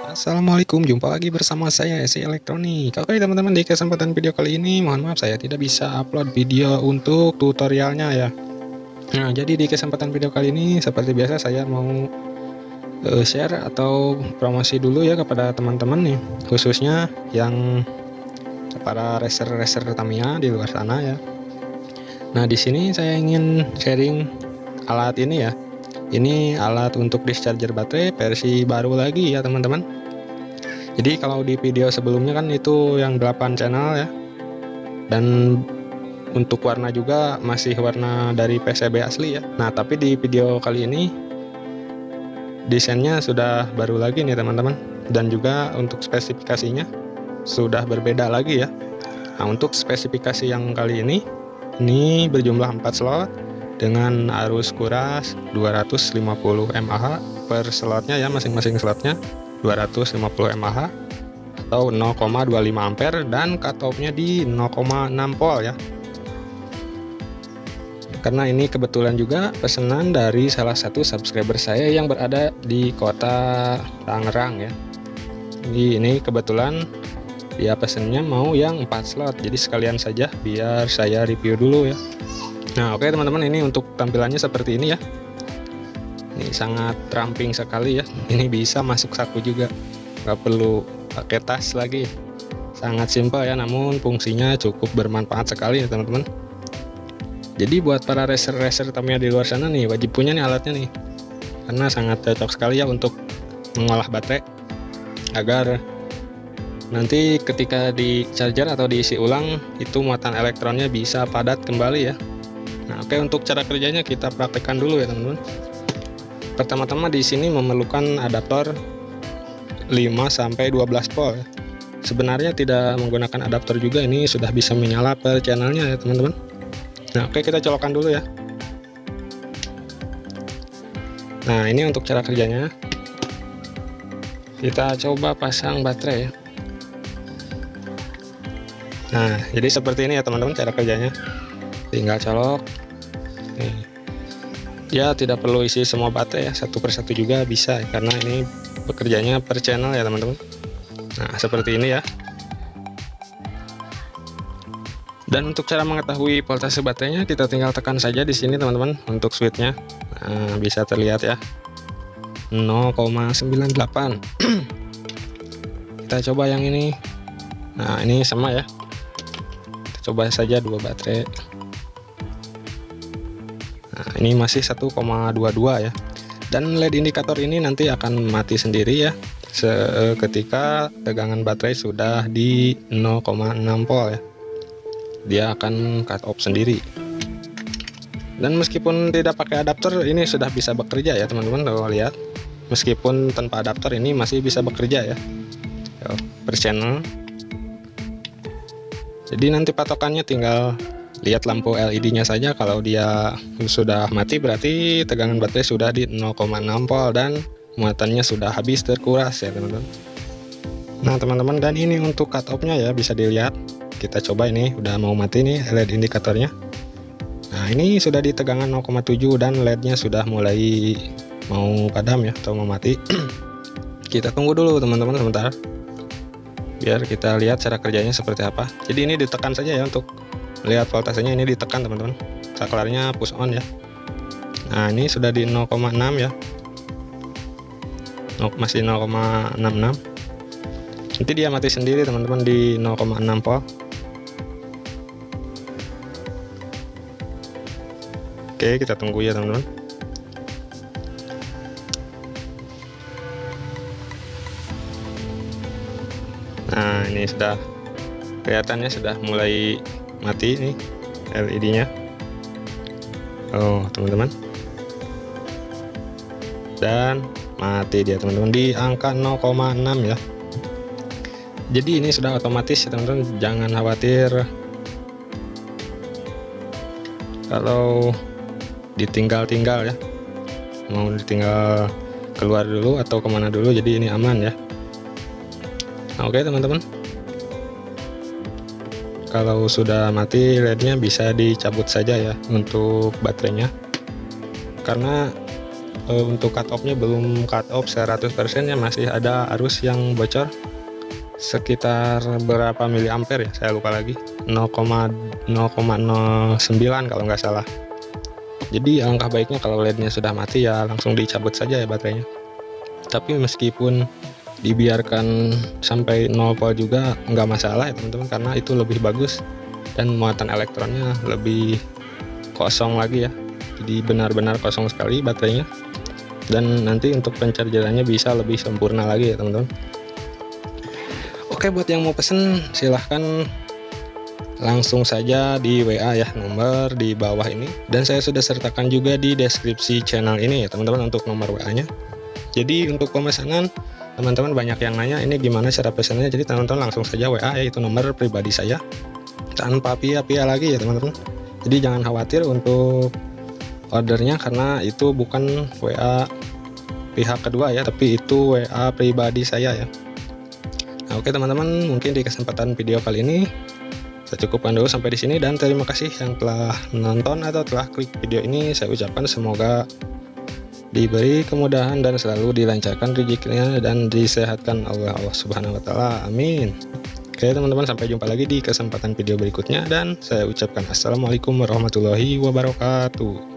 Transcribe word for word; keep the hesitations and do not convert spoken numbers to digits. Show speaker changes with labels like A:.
A: Assalamualaikum, jumpa lagi bersama saya Esi Elektronik. Oke teman-teman, di kesempatan video kali ini mohon maaf saya tidak bisa upload video untuk tutorialnya ya. Nah, jadi di kesempatan video kali ini seperti biasa saya mau uh, share atau promosi dulu ya kepada teman-teman nih, khususnya yang para racer-racer Tamiya di luar sana ya. Nah, di sini saya ingin sharing alat ini ya. Ini alat untuk discharger baterai versi baru lagi ya teman-teman. Jadi kalau di video sebelumnya kan itu yang delapan channel ya. Dan untuk warna juga masih warna dari P C B asli ya. Nah, tapi di video kali ini desainnya sudah baru lagi nih teman-teman. Dan juga untuk spesifikasinya sudah berbeda lagi ya. Nah, untuk spesifikasi yang kali ini ini berjumlah empat slot dengan arus kuras dua ratus lima puluh mAh per slotnya ya, masing-masing slotnya dua ratus lima puluh mAh atau nol koma dua lima ampere, dan cut off-nya di nol koma enam volt ya. Karena ini kebetulan juga pesanan dari salah satu subscriber saya yang berada di kota Tangerang ya. Jadi ini kebetulan dia pesennya mau yang empat slot, jadi sekalian saja biar saya review dulu ya. Nah, oke teman-teman, ini untuk tampilannya seperti ini ya. Ini sangat ramping sekali ya. Ini bisa masuk saku juga, nggak perlu pakai tas lagi. Sangat simpel ya, namun fungsinya cukup bermanfaat sekali ya teman-teman. Jadi buat para racer-racer Tamiya di luar sana nih, wajib punya nih alatnya nih, karena sangat cocok sekali ya untuk mengolah baterai agar nanti ketika di charger atau diisi ulang itu muatan elektronnya bisa padat kembali ya. Nah, oke, untuk cara kerjanya kita praktekkan dulu ya teman-teman. Pertama-tama di sini memerlukan adaptor lima sampai dua belas volt ya. Sebenarnya tidak menggunakan adaptor juga, ini sudah bisa menyala per channelnya ya teman-teman. Nah, oke, kita colokkan dulu ya. Nah, ini untuk cara kerjanya. Kita coba pasang baterai ya. Nah, jadi seperti ini ya teman-teman cara kerjanya. Tinggal colok nih. Ya, tidak perlu isi semua baterai ya, satu persatu juga bisa karena ini bekerjanya per channel ya teman-teman. Nah, seperti ini ya. Dan untuk cara mengetahui voltase baterainya, kita tinggal tekan saja di sini teman-teman untuk switchnya. Nah, bisa terlihat ya, nol koma sembilan delapan. Kita coba yang ini. Nah, ini sama ya, kita coba saja dua baterai. Nah, ini masih satu koma dua dua ya. Dan L E D indikator ini nanti akan mati sendiri ya seketika tegangan baterai sudah di nol koma enam volt ya. Dia akan cut off sendiri. Dan meskipun tidak pakai adaptor, ini sudah bisa bekerja ya teman-teman. Kalau lihat, meskipun tanpa adaptor ini masih bisa bekerja ya. Yo, per channel. Jadi nanti patokannya tinggal lihat lampu L E D-nya saja. Kalau dia sudah mati berarti tegangan baterai sudah di nol koma enam volt dan muatannya sudah habis terkuras ya teman-teman. Nah teman-teman, dan ini untuk cut off-nya ya, bisa dilihat. Kita coba, ini udah mau mati nih L E D indikatornya. Nah, ini sudah di tegangan nol koma tujuh dan L E D-nya sudah mulai mau padam ya atau mau mati. Kita tunggu dulu teman-teman sebentar, biar kita lihat cara kerjanya seperti apa. Jadi ini ditekan saja ya untuk lihat voltasenya, ini ditekan teman-teman. Saklarnya push on ya. Nah, ini sudah di nol koma enam ya. Masih nol koma enam enam. Nanti dia mati sendiri teman-teman di nol koma enam volt. Oke, kita tunggu ya teman-teman. Nah, ini sudah kelihatannya sudah mulai mati nih L E D-nya. Oh, teman-teman. Dan mati dia teman-teman di angka nol koma enam ya. Jadi ini sudah otomatis ya teman-teman, jangan khawatir kalau ditinggal-tinggal ya, mau ditinggal keluar dulu atau kemana dulu, jadi ini aman ya. Nah, oke teman-teman, kalau sudah mati L E D-nya bisa dicabut saja ya untuk baterainya, karena e, untuk cut off-nya belum cut off seratus persen ya, masih ada arus yang bocor sekitar berapa miliampere ya, saya lupa lagi, nol koma nol sembilan kalau nggak salah. Jadi alangkah baiknya kalau L E D-nya sudah mati ya langsung dicabut saja ya baterainya. Tapi meskipun dibiarkan sampai nol volt juga nggak masalah ya teman-teman, karena itu lebih bagus dan muatan elektronnya lebih kosong lagi ya, jadi benar-benar kosong sekali baterainya, dan nanti untuk penchargerannya bisa lebih sempurna lagi ya teman-teman. Oke, buat yang mau pesen silahkan langsung saja di W A ya, nomor di bawah ini, dan saya sudah sertakan juga di deskripsi channel ini ya teman-teman untuk nomor W A nya. Jadi untuk pemesanan teman-teman banyak yang nanya ini gimana cara pesannya, jadi teman-teman langsung saja W A, yaitu nomor pribadi saya tanpa via-via lagi ya teman-teman. Jadi jangan khawatir untuk ordernya karena itu bukan W A pihak kedua ya, tapi itu W A pribadi saya ya. Nah, oke teman-teman, mungkin di kesempatan video kali ini saya cukupkan dulu sampai di sini, dan terima kasih yang telah menonton atau telah klik video ini. Saya ucapkan semoga diberi kemudahan dan selalu dilancarkan rezekinya dan disehatkan Allah Allah Subhanahu wa taala. Amin. Oke teman-teman, sampai jumpa lagi di kesempatan video berikutnya, dan saya ucapkan assalamualaikum warahmatullahi wabarakatuh.